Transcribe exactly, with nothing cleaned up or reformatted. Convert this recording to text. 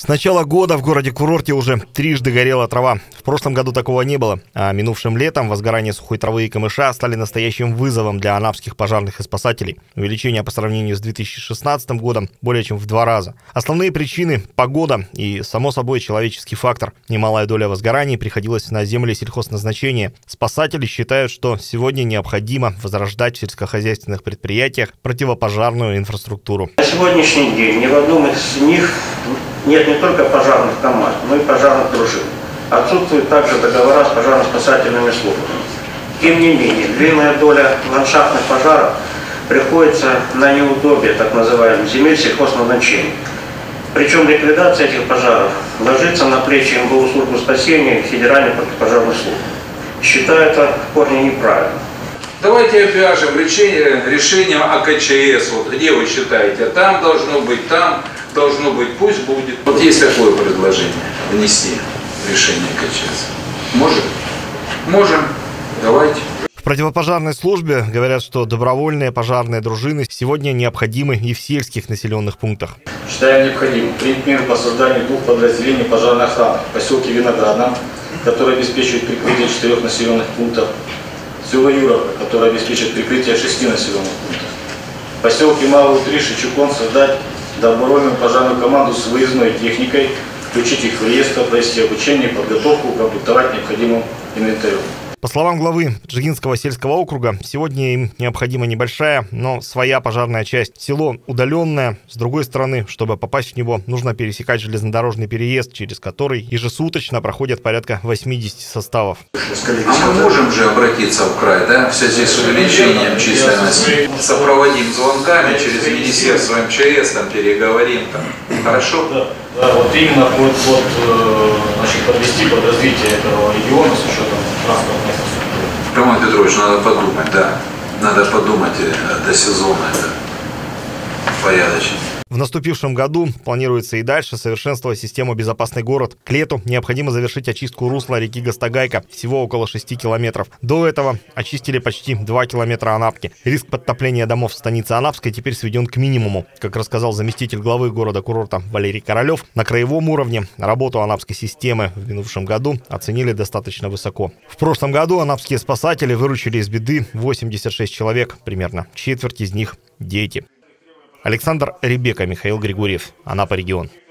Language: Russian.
начала года в городе-курорте уже трижды горела трава. В прошлом году такого не было, а минувшим летом возгорание сухой травы и камыша стали настоящим вызовом для анапских пожарных и спасателей. Увеличение по сравнению с две тысячи шестнадцатым годом более чем в два раза. Основные причины – погода и, само собой, человеческий фактор. Немалая доля возгораний приходилась на земли сельхозназначения. Спасатели считают, что сегодня необходимо возрождать в сельскохозяйственных предприятиях противопожарную инфраструктуру. На сегодняшний день ни в одном из них нет не только пожарных команд, но и пожарных дружин. Отсутствуют также договора с пожарно-спасательными службами. Тем не менее, длинная доля ландшафтных пожаров приходится на неудобие так называемых земель сельхозназначения. Причем ликвидация этих пожаров ложится на плечи эм бэ у службы спасения и Федеральной противопожарной службы. Считаю это в корне неправильно. Давайте обвяжем решение, решением а ка че эс. Вот где вы считаете, там должно быть, там должно быть, пусть будет. Вот есть такое предложение внести решение а ка че эс. Можем? Можем. Давайте. В противопожарной службе говорят, что добровольные пожарные дружины сегодня необходимы и в сельских населенных пунктах. Считаем необходимым принять меры по созданию двух подразделений пожарной охраны в поселке Виноградном, которые обеспечивают прикрытие четырех населенных пунктов, село Юровка, которое обеспечит прикрытие шести населенных пунктов. В поселке Малый Утриш и Чукон создать добровольную пожарную команду с выездной техникой, включить их в реестр, провести обучение, подготовку, укомплектовать необходимым инвентарем. По словам главы Джигинского сельского округа, сегодня им необходима небольшая, но своя пожарная часть. Село удаленное, с другой стороны, чтобы попасть в него, нужно пересекать железнодорожный переезд, через который ежесуточно проходят порядка восьмидесяти составов. А мы можем же обратиться в край, да, в связи с увеличением численности, сопроводим звонками через Министерство эм че эс, там переговорим, там. Хорошо? Да, да, вот именно под, под, значит, подвести под развитие этого региона с учетом транспортной инфраструктуры. Роман Петрович, надо подумать, да. Надо подумать до сезона, это порядочно. В наступившем году планируется и дальше совершенствовать систему «Безопасный город». К лету необходимо завершить очистку русла реки Гастогайка, всего около шести километров. До этого очистили почти два километра Анапки. Риск подтопления домов в станице Анапской теперь сведен к минимуму. Как рассказал заместитель главы города-курорта Валерий Королев, на краевом уровне работу анапской системы в минувшем году оценили достаточно высоко. В прошлом году анапские спасатели выручили из беды восемьдесят шесть человек, примерно четверть из них – дети. Александр Ребека, Михаил Григорьев, Анапа регион.